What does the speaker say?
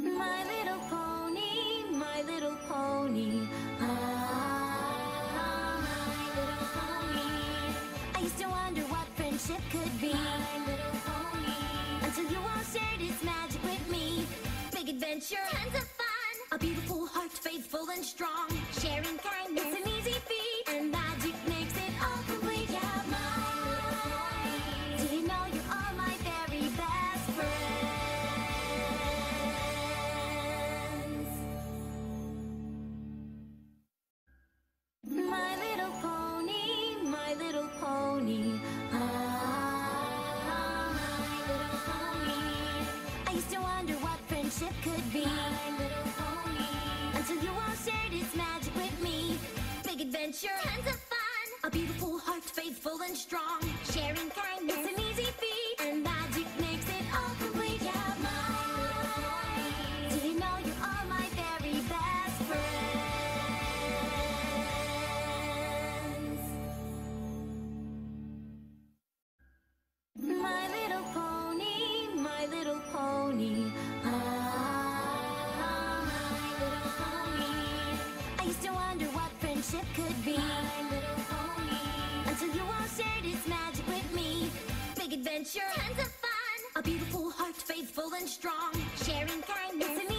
My little pony, my little pony. Ah, my little pony. I used to wonder what friendship could be. My little pony. Until you all shared its magic with me. Big adventure, tons of fun. A beautiful heart, faithful and strong. Sharing kindness, it's an easy feat. And magic makes it all complete. Yeah, my little pony. Do you know you're all my very best friends? My little pony, my little pony. Ah, my little pony. I used to wonder what friendship could be. My little pony. Until you all shared its magic with me. Big adventure, tons of fun. A beautiful heart, faithful and strong. Sharing kindness, it's an easy feat. And magic makes it all complete. Yeah, my little pony. Do you know you're all my very best friends? My little pony, my little pony. Ah, my little pony. I used to wonder what friendship could be. My little pony. Until you all shared its magic with me. Big adventure, tons of fun. A beautiful heart, faithful and strong. Sharing kindness, it's an